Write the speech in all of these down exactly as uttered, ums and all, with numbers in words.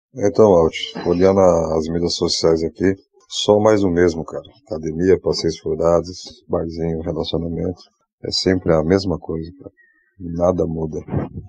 Então, Alt, olhando a- as mídias sociais aqui, só mais o mesmo, cara. Academia, passeios furados, barzinho, relacionamento. É sempre a mesma coisa, cara. Nada muda.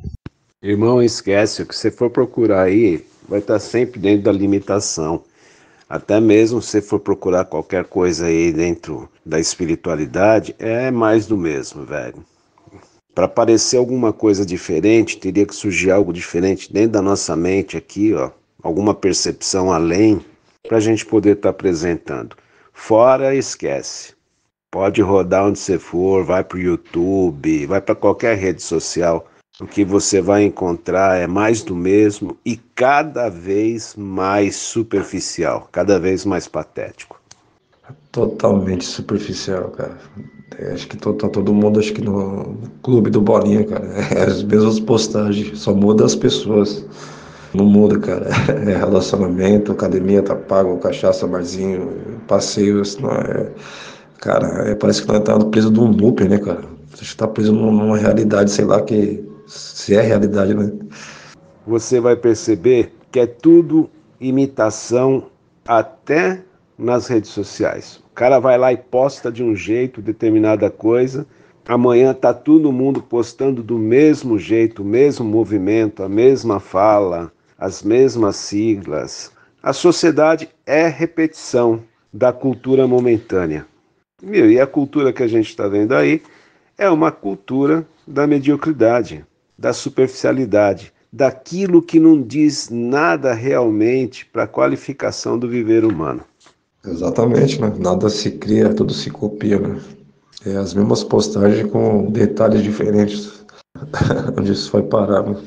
Irmão, esquece, o que você for procurar aí vai estar sempre dentro da limitação. Até mesmo se você for procurar qualquer coisa aí dentro da espiritualidade, é mais do mesmo, velho. Para aparecer alguma coisa diferente, teria que surgir algo diferente dentro da nossa mente aqui, ó, alguma percepção além, para a gente poder estar apresentando. Fora, esquece. Pode rodar onde você for, vai para o YouTube, vai para qualquer rede social. O que você vai encontrar é mais do mesmo e cada vez mais superficial, cada vez mais patético. Totalmente superficial, cara. É, acho que to- tá todo mundo, acho que no clube do Bolinha, cara. É as mesmas postagens, só muda as pessoas. Não muda, cara. É relacionamento, academia tá pago, cachaça, barzinho, passeios, não é. Cara, é, parece que nós tá preso num loop, né, cara? A gente tá preso num- numa realidade, sei lá, que se é realidade, né? Você vai perceber que é tudo imitação até nas redes sociais. O cara vai lá e posta de um jeito determinada coisa, amanhã tá todo mundo postando do mesmo jeito, o mesmo movimento, a mesma fala, as mesmas siglas. A sociedade é repetição da cultura momentânea. Meu, e a cultura que a gente está vendo aí é uma cultura da mediocridade, da superficialidade, daquilo que não diz nada realmente para a qualificação do viver humano. Exatamente, né? Nada se cria, tudo se copia, né? É as mesmas postagens com detalhes diferentes. Onde isso vai parar, né?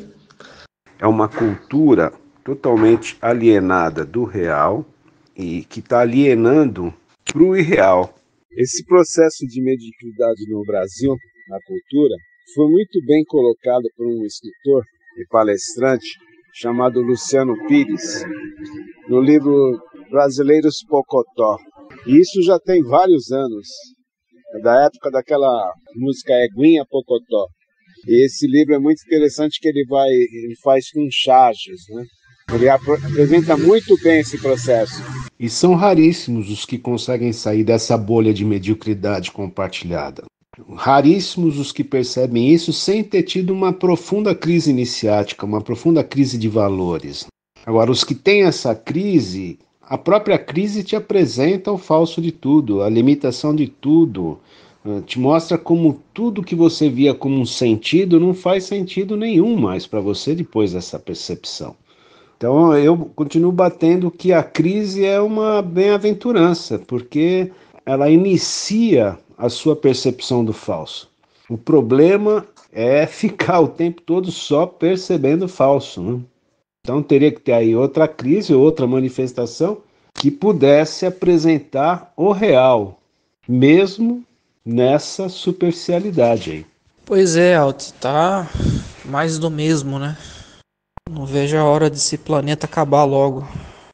É uma cultura totalmente alienada do real e que está alienando para o irreal. Esse processo de mediocridade no Brasil, na cultura, foi muito bem colocado por um escritor e palestrante chamado Luciano Pires, no livro Brasileiros Pocotó. E isso já tem vários anos, é da época daquela música Eguinha Pocotó. E esse livro é muito interessante que ele vai, ele faz com charges, né? Ele apresenta muito bem esse processo. E são raríssimos os que conseguem sair dessa bolha de mediocridade compartilhada. Raríssimos os que percebem isso sem ter tido uma profunda crise iniciática, uma profunda crise de valores. Agora, os que têm essa crise, a própria crise te apresenta o falso de tudo, a limitação de tudo, te mostra como tudo que você via como um sentido não faz sentido nenhum mais para você depois dessa percepção. Então eu continuo batendo que a crise é uma bem-aventurança, porque ela inicia a sua percepção do falso. O problema é ficar o tempo todo só percebendo o falso, né? Então teria que ter aí outra crise, outra manifestação que pudesse apresentar o real, mesmo nessa superficialidade aí. Pois é, Alt, tá mais do mesmo, né? Não vejo a hora desse planeta acabar logo.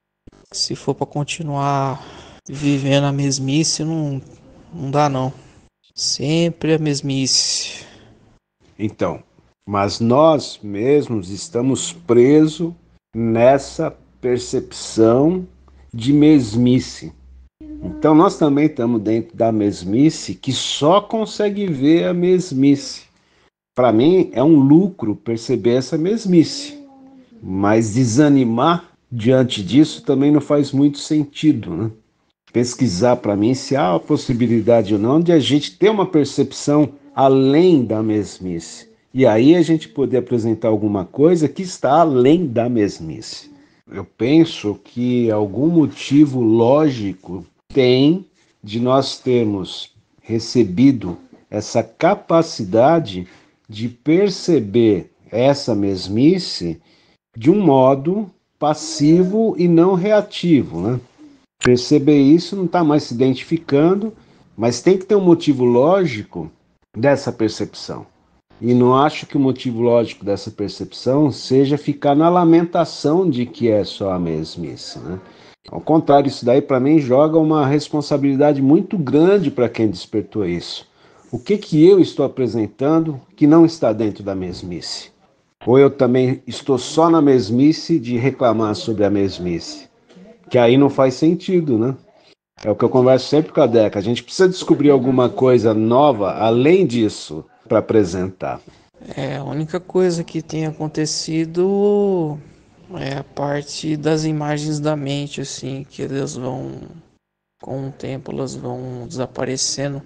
Se for pra continuar vivendo a mesmice, não, não dá não. Sempre a mesmice. Então, mas nós mesmos estamos presos nessa percepção de mesmice. Então nós também estamos dentro da mesmice que só consegue ver a mesmice. Para mim é um lucro perceber essa mesmice, mas desanimar diante disso também não faz muito sentido, né? Pesquisar para mim se há a possibilidade ou não de a gente ter uma percepção além da mesmice. E aí a gente poder apresentar alguma coisa que está além da mesmice. Eu penso que algum motivo lógico tem de nós termos recebido essa capacidade de perceber essa mesmice de um modo passivo e não reativo, né? Perceber isso, não está mais se identificando, mas tem que ter um motivo lógico dessa percepção. E não acho que o motivo lógico dessa percepção seja ficar na lamentação de que é só a mesmice, né? Ao contrário, isso daí para mim joga uma responsabilidade muito grande para quem despertou isso. O que que eu estou apresentando que não está dentro da mesmice? Ou eu também estou só na mesmice de reclamar sobre a mesmice? Que aí não faz sentido, né? É o que eu converso sempre com a Deca. A gente precisa descobrir alguma coisa nova além disso para apresentar. É, a única coisa que tem acontecido é a parte das imagens da mente, assim, que elas vão, com o tempo, elas vão desaparecendo.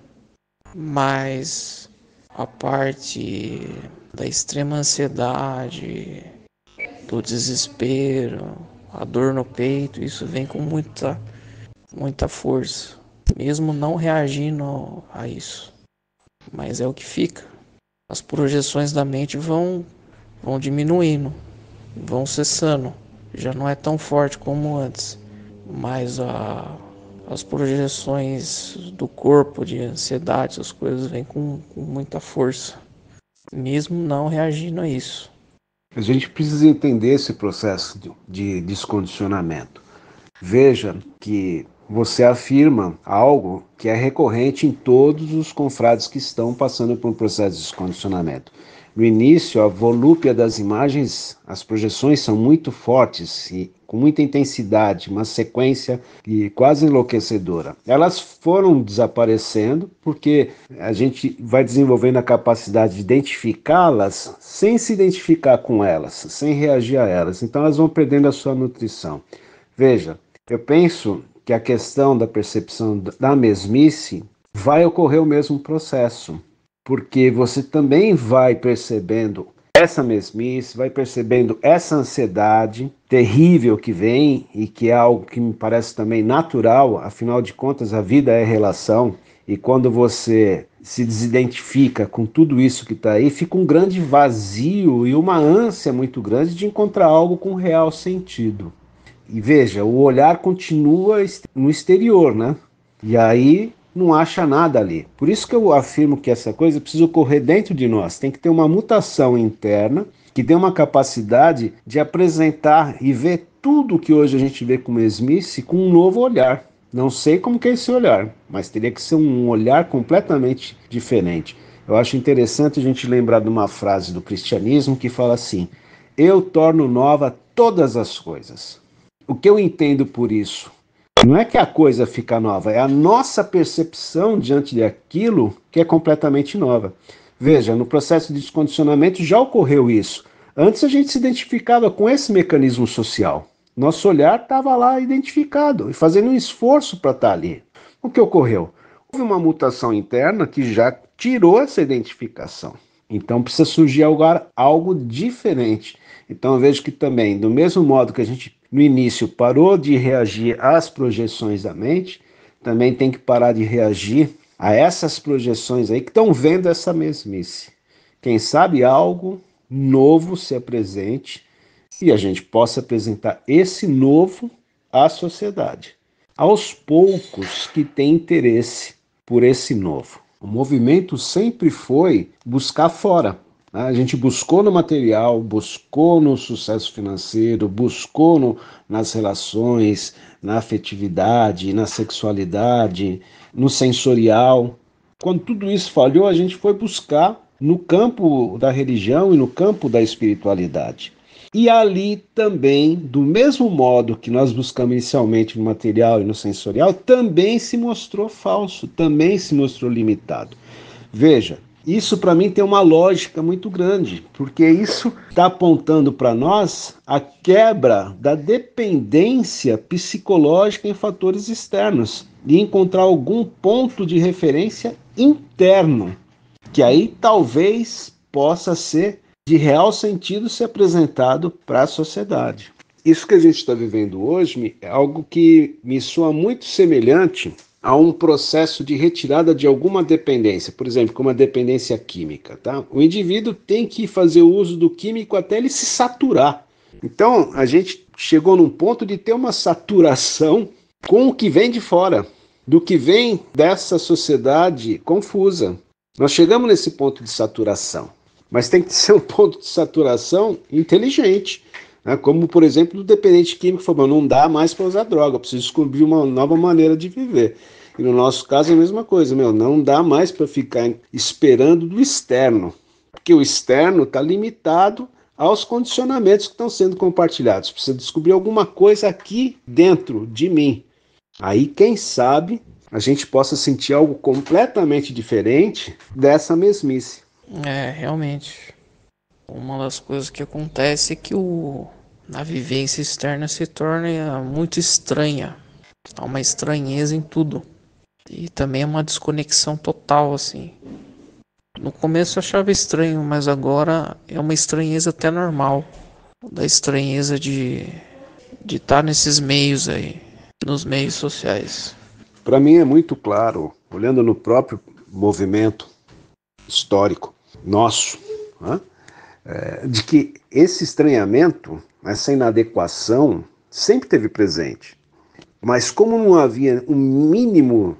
Mas a parte da extrema ansiedade, do desespero, a dor no peito, isso vem com muita, muita força, mesmo não reagindo a isso. Mas é o que fica. As projeções da mente vão, vão diminuindo, vão cessando. Já não é tão forte como antes. Mas a, as projeções do corpo, de ansiedade, essas coisas vêm com, com muita força, mesmo não reagindo a isso. A gente precisa entender esse processo de descondicionamento. Veja que você afirma algo que é recorrente em todos os confrades que estão passando por um processo de descondicionamento. No início, a volúpia das imagens, as projeções são muito fortes e com muita intensidade, uma sequência e quase enlouquecedora. Elas foram desaparecendo porque a gente vai desenvolvendo a capacidade de identificá-las sem se identificar com elas, sem reagir a elas. Então elas vão perdendo a sua nutrição. Veja, eu penso que a questão da percepção da mesmice vai ocorrer o mesmo processo, porque você também vai percebendo essa mesmice, vai percebendo essa ansiedade terrível que vem e que é algo que me parece também natural, afinal de contas a vida é relação, e quando você se desidentifica com tudo isso que está aí, fica um grande vazio e uma ânsia muito grande de encontrar algo com real sentido. E veja, o olhar continua no exterior, né? E aí não acha nada ali. Por isso que eu afirmo que essa coisa precisa ocorrer dentro de nós. Tem que ter uma mutação interna que dê uma capacidade de apresentar e ver tudo que hoje a gente vê com mesmice com um novo olhar. Não sei como que é esse olhar, mas teria que ser um olhar completamente diferente. Eu acho interessante a gente lembrar de uma frase do cristianismo que fala assim: eu torno nova todas as coisas. O que eu entendo por isso? Não é que a coisa fica nova, é a nossa percepção diante daquilo que é completamente nova. Veja, no processo de descondicionamento já ocorreu isso. Antes a gente se identificava com esse mecanismo social. Nosso olhar estava lá identificado e fazendo um esforço para estar ali. O que ocorreu? Houve uma mutação interna que já tirou essa identificação. Então precisa surgir algo, algo diferente. Então eu vejo que também, do mesmo modo que a gente no início parou de reagir às projeções da mente, também tem que parar de reagir a essas projeções aí que estão vendo essa mesmice. Quem sabe algo novo se apresente e a gente possa apresentar esse novo à sociedade. Aos poucos que tem interesse por esse novo. O movimento sempre foi buscar fora. A gente buscou no material, buscou no sucesso financeiro, buscou no, nas relações, na afetividade, na sexualidade, no sensorial. Quando tudo isso falhou, a gente foi buscar no campo da religião e no campo da espiritualidade. E ali também, do mesmo modo que nós buscamos inicialmente no material e no sensorial, também se mostrou falso, também se mostrou limitado. Veja, isso para mim tem uma lógica muito grande, porque isso está apontando para nós a quebra da dependência psicológica em fatores externos e encontrar algum ponto de referência interno, que aí talvez possa ser de real sentido ser apresentado para a sociedade. Isso que a gente está vivendo hoje é algo que me soa muito semelhante a um processo de retirada de alguma dependência, por exemplo, como a dependência química. Tá? O indivíduo tem que fazer o uso do químico até ele se saturar. Então, a gente chegou num ponto de ter uma saturação com o que vem de fora, do que vem dessa sociedade confusa. Nós chegamos nesse ponto de saturação, mas tem que ser um ponto de saturação inteligente. Né? Como, por exemplo, o dependente químico falou, não dá mais para usar droga, eu preciso descobrir uma nova maneira de viver. E no nosso caso é a mesma coisa, meu, não dá mais para ficar esperando do externo, porque o externo está limitado aos condicionamentos que estão sendo compartilhados. Precisa descobrir alguma coisa aqui dentro de mim. Aí, quem sabe, a gente possa sentir algo completamente diferente dessa mesmice. É, realmente. Uma das coisas que acontece é que o, a vivência externa se torna muito estranha. Há uma estranheza em tudo. E também é uma desconexão total, assim. No começo eu achava estranho, mas agora é uma estranheza até normal. Da estranheza de de estar nesses meios aí, nos meios sociais. Para mim é muito claro, olhando no próprio movimento histórico nosso, né, é, de que esse estranhamento, essa inadequação, sempre teve presente. Mas como não havia um mínimo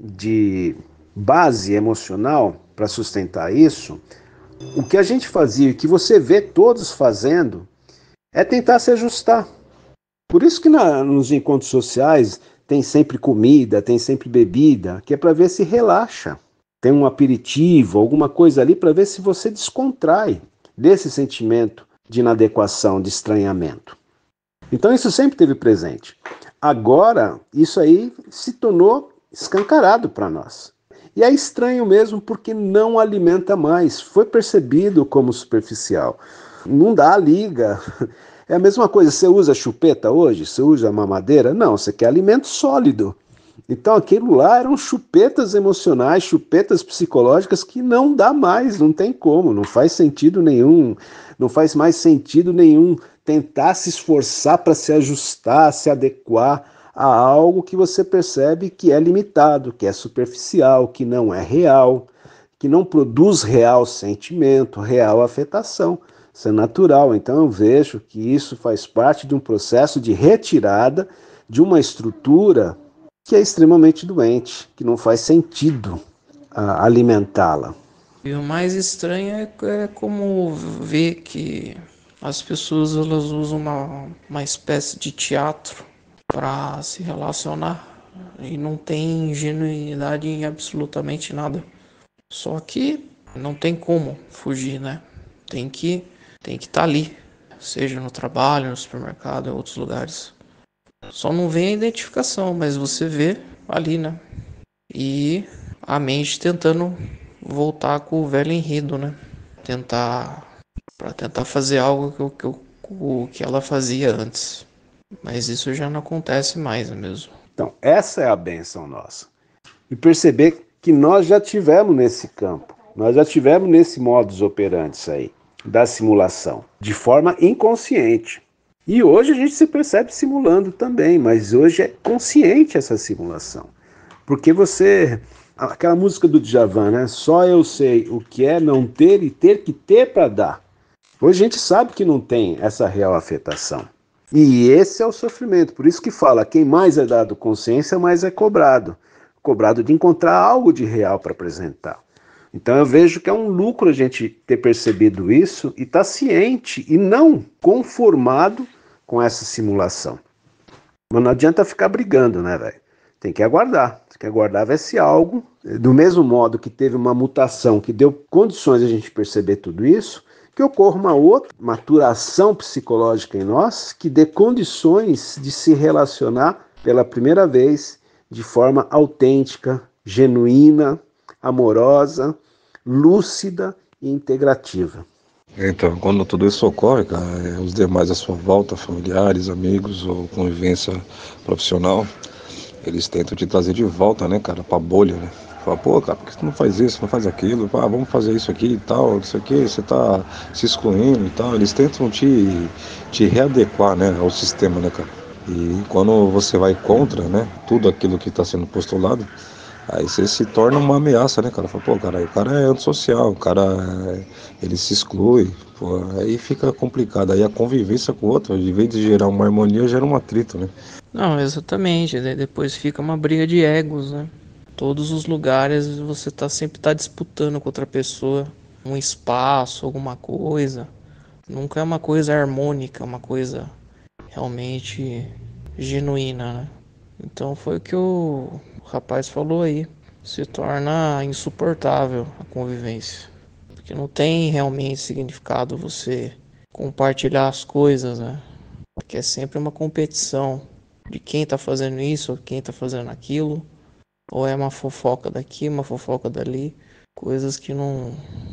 de base emocional para sustentar isso, o que a gente fazia, e que você vê todos fazendo, é tentar se ajustar. Por isso que na, nos encontros sociais tem sempre comida, tem sempre bebida, que é para ver se relaxa. Tem um aperitivo, alguma coisa ali para ver se você descontrai desse sentimento de inadequação, de estranhamento. Então isso sempre teve presente. Agora, isso aí se tornou escancarado para nós. E é estranho mesmo porque não alimenta mais. Foi percebido como superficial. Não dá liga. É a mesma coisa, você usa chupeta hoje? Você usa mamadeira? Não, você quer alimento sólido. Então aquilo lá eram chupetas emocionais, chupetas psicológicas que não dá mais, não tem como, não faz sentido nenhum, não faz mais sentido nenhum tentar se esforçar para se ajustar, se adequar a algo que você percebe que é limitado, que é superficial, que não é real, que não produz real sentimento, real afetação. Isso é natural, então eu vejo que isso faz parte de um processo de retirada de uma estrutura que é extremamente doente, que não faz sentido uh, alimentá-la. E o mais estranho é, é como ver que as pessoas elas usam uma, uma espécie de teatro para se relacionar e não tem genuinidade em absolutamente nada. Só que não tem como fugir, né? Tem que tem que estar ali, seja no trabalho, no supermercado, em outros lugares. Só não vem a identificação, mas você vê ali, né? E a mente tentando voltar com o velho enredo, né? Tentar para tentar fazer algo que, que, que ela fazia antes. Mas isso já não acontece mais mesmo. Então, essa é a bênção nossa. E perceber que nós já tivemos nesse campo, nós já tivemos nesse modus operandi aí, da simulação, de forma inconsciente. E hoje a gente se percebe simulando também, mas hoje é consciente essa simulação. Porque você... Aquela música do Djavan, né? Só eu sei o que é não ter e ter que ter para dar. Hoje a gente sabe que não tem essa real afetação. E esse é o sofrimento. Por isso que fala, quem mais é dado consciência, mais é cobrado. Cobrado de encontrar algo de real para apresentar. Então eu vejo que é um lucro a gente ter percebido isso e estar tá ciente e não conformado com essa simulação. Mas não adianta ficar brigando, né, velho? Tem que aguardar. Tem que aguardar ver se algo, do mesmo modo que teve uma mutação que deu condições a gente perceber tudo isso, que ocorra uma outra maturação psicológica em nós que dê condições de se relacionar pela primeira vez de forma autêntica, genuína, amorosa, lúcida e integrativa. Então, quando tudo isso ocorre, cara, os demais à sua volta, familiares, amigos ou convivência profissional, eles tentam te trazer de volta, né, cara, pra bolha, né? Fala, pô, cara, por que você não faz isso, não faz aquilo? Ah, vamos fazer isso aqui e tal, isso aqui, você tá se excluindo e tal. Eles tentam te, te readequar, né, ao sistema, né, cara? E quando você vai contra, né, tudo aquilo que está sendo postulado, aí você se torna uma ameaça, né, cara? Fala, pô, cara, o cara é antissocial, o cara, é, ele se exclui, pô, aí fica complicado. Aí a convivência com o outro, de vez de gerar uma harmonia, gera um atrito, né? Não, exatamente. Daí depois fica uma briga de egos, né? Todos os lugares você tá sempre tá disputando com outra pessoa um espaço, alguma coisa. Nunca é uma coisa harmônica, uma coisa realmente genuína, né? Então foi o que o rapaz falou aí. Se torna insuportável a convivência. Porque não tem realmente significado você compartilhar as coisas, né? Porque é sempre uma competição de quem tá fazendo isso ou quem tá fazendo aquilo. Ou é uma fofoca daqui, uma fofoca dali. Coisas que não,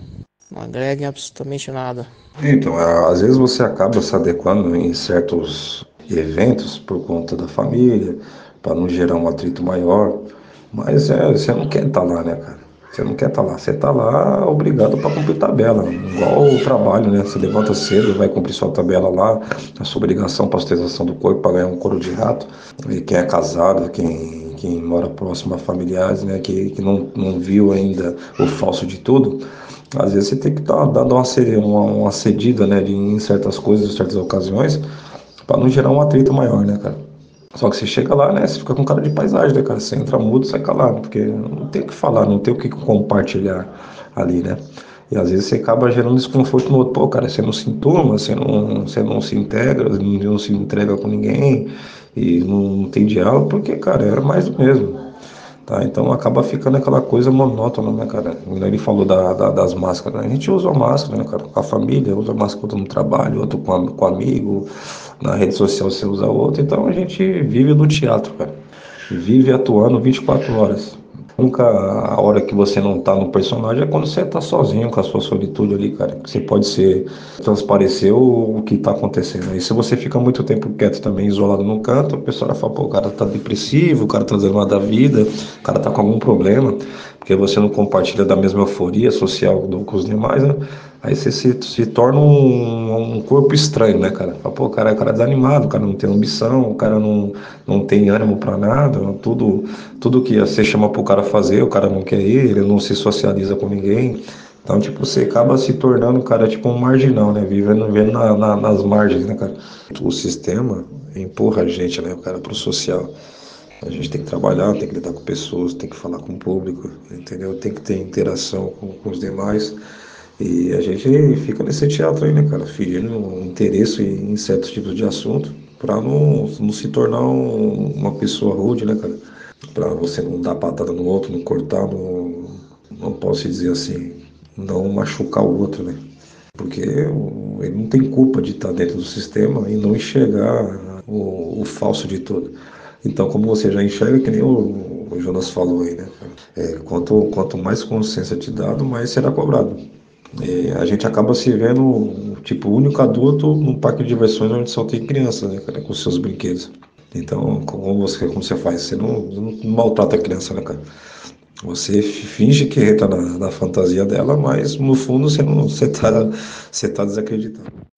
não agregam absolutamente nada. Então, a- às vezes você acaba se adequando em certos eventos por conta da família, para não gerar um atrito maior, mas é, você não quer estar lá, né, cara? Você não quer estar lá, você está lá obrigado para cumprir tabela, igual o trabalho, né? Você levanta cedo, vai cumprir sua tabela lá, a sua obrigação, pasteurização do corpo para ganhar um couro de rato. E quem é casado, quem, quem mora próximo a familiares, né, que, que não, não viu ainda o falso de tudo. Às vezes você tem que dar, dar uma, ce- uma, uma cedida, né, de, em certas coisas, em certas ocasiões, para não gerar um atrito maior, né, cara? Só que você chega lá, né, você fica com cara de paisagem, né, cara? Você entra mudo, sai calado, porque não tem o que falar, não tem o que compartilhar ali, né? E às vezes você acaba gerando desconforto no outro. Pô, cara, você não se enturma, você não, você não se integra, não, não se entrega com ninguém e não, não tem diálogo, porque, cara, era mais do mesmo. Tá, então acaba ficando aquela coisa monótona, né, cara? Ele falou da, da- das máscaras, né? A gente usa a máscara, né, cara? Com a família, usa a máscara no trabalho, outro com, a- com amigo, na rede social você usa outro. Então a gente vive no teatro, cara. Vive atuando vinte e quatro horas. Nunca a hora que você não tá no personagem é quando você tá sozinho com a sua solitude ali, cara. Você pode ser, transparecer o, o que tá acontecendo. E se você fica muito tempo quieto também, isolado num canto, o pessoal vai falar, pô, o cara tá depressivo, o cara tá desanimado da vida, o cara tá com algum problema, porque você não compartilha da mesma euforia social do, com os demais, né? Aí você se, se torna um, um corpo estranho, né, cara? Fala, pô, o cara, o cara é desanimado, o cara não tem ambição, o cara não, não tem ânimo pra nada, tudo, tudo que você chama pro cara fazer, o cara não quer ir, ele não se socializa com ninguém. Então, tipo, você acaba se tornando, cara, tipo um marginal, né? Vivendo, vivendo na, na, nas margens, né, cara? O sistema empurra a gente, né, cara, pro social. A gente tem que trabalhar, tem que lidar com pessoas, tem que falar com o público, entendeu? Tem que ter interação com, com os demais. E a gente fica nesse teatro aí, né, cara? Fingindo um interesse em certos tipos de assunto pra não, não se tornar um- uma pessoa rude, né, cara? Pra você não dar patada no outro, não cortar, não, não posso dizer assim, não machucar o outro, né? Porque o- ele não tem culpa de estar dentro do sistema e não enxergar o, o falso de tudo. Então, como você já enxerga, que nem o, o Jonas falou aí, né? É, quanto, quanto mais consciência te dado, mais será cobrado. É, a gente acaba se vendo, tipo, o único adulto num parque de diversões onde só tem criança, né, cara, com seus brinquedos. Então, como você, como você faz? Você não, não maltrata a criança, né, cara? Você finge que entra na, na fantasia dela, mas no fundo você não, você tá, você tá desacreditando.